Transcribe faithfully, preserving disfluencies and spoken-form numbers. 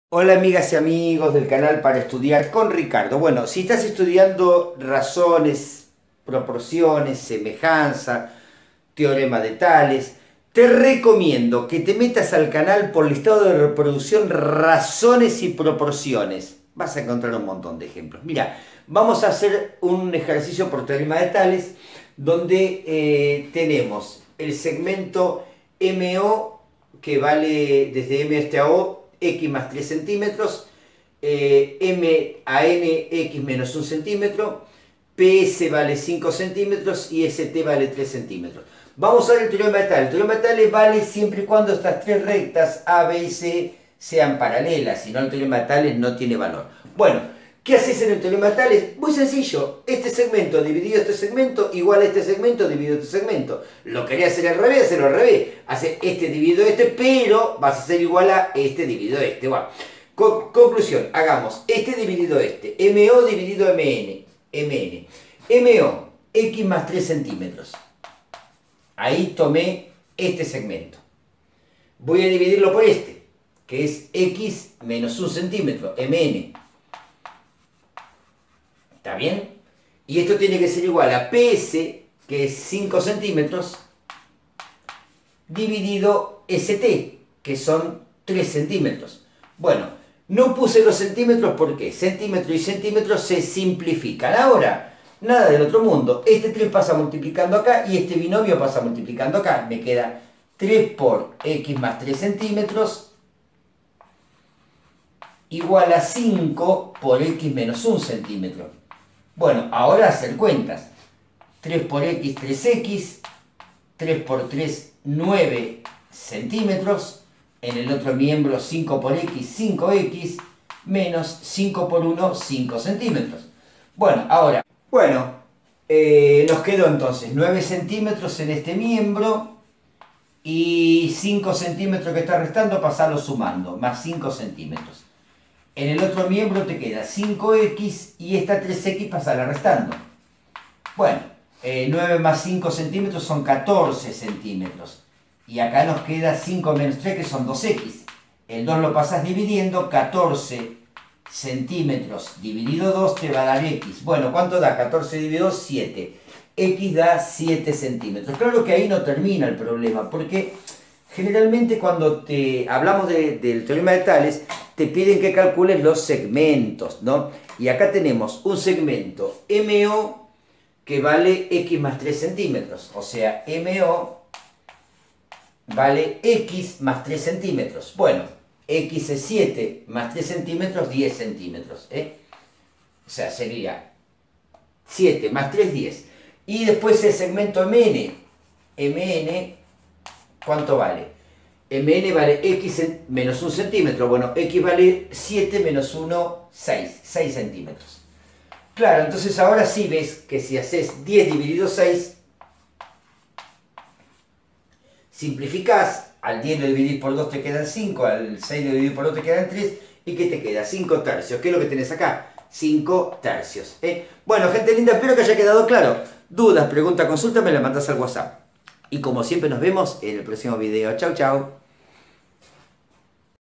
Hola amigas y amigos del canal Para Estudiar con Ricardo. Bueno, si estás estudiando razones, proporciones, semejanza, teorema de Tales, te recomiendo que te metas al canal por listado de reproducción razones y proporciones. Vas a encontrar un montón de ejemplos. Mira, vamos a hacer un ejercicio por teorema de Tales donde eh, tenemos el segmento M O que vale desde M hasta O x más tres centímetros, eh, m a n x menos un centímetro, ps vale cinco centímetros y st vale tres centímetros. Vamos a ver el teorema de Tales. El teorema de Tales vale siempre y cuando estas tres rectas A, B y C sean paralelas, si no el teorema de Tales no tiene valor. Bueno, ¿qué haces en el teorema de Tales? Muy sencillo, este segmento dividido este segmento igual a este segmento dividido este segmento. Lo quería hacer al revés, hacerlo al revés. Hace este dividido este, pero vas a hacer igual a este dividido este. Bueno, Con conclusión, hagamos este dividido este, M O dividido M N. M N. M O, x más tres centímetros. Ahí tomé este segmento. Voy a dividirlo por este, que es x menos un centímetro, M N. ¿Está bien? Y esto tiene que ser igual a P S, que es cinco centímetros, dividido S T, que son tres centímetros. Bueno, no puse los centímetros porque centímetro y centímetro se simplifican. Ahora, nada del otro mundo. Este tres pasa multiplicando acá y este binomio pasa multiplicando acá. Me queda tres por x más tres centímetros igual a cinco por x menos un centímetro. Bueno, ahora hacer cuentas. tres por x, tres x. tres por tres, nueve centímetros. En el otro miembro cinco por x, cinco x. Menos cinco por uno, cinco centímetros. Bueno, ahora. Bueno, eh, nos quedó entonces nueve centímetros en este miembro. Y cinco centímetros que está restando, pasarlo sumando. Más cinco centímetros. En el otro miembro te queda cinco x y esta tres x pasarla restando. Bueno, eh, nueve más cinco centímetros son catorce centímetros. Y acá nos queda cinco menos tres que son dos x. El dos lo pasas dividiendo, catorce centímetros dividido dos te va a dar x. Bueno, ¿cuánto da? catorce dividido dos, siete. X da siete centímetros. Claro que ahí no termina el problema, porque generalmente cuando te hablamos de, del teorema de Tales, te piden que calcules los segmentos, ¿no? Y acá tenemos un segmento M O que vale x más tres centímetros. O sea, M O vale x más tres centímetros. Bueno, x es siete más tres centímetros, diez centímetros. ¿eh? O sea, sería siete más tres, diez. Y después el segmento M N. M N, ¿cuánto vale? M N vale x menos un centímetro. Bueno, x vale siete menos uno, seis. seis centímetros. Claro, entonces ahora sí ves que si haces diez dividido seis, simplificás, al diez lo dividís por dos te quedan cinco, al seis lo dividís por dos te quedan tres, ¿y qué te queda? cinco tercios. ¿Qué es lo que tenés acá? cinco tercios. ¿eh? Bueno, gente linda, espero que haya quedado claro. Dudas, preguntas, consultas, me las mandás al WhatsApp. Y como siempre nos vemos en el próximo video. Chau, chau.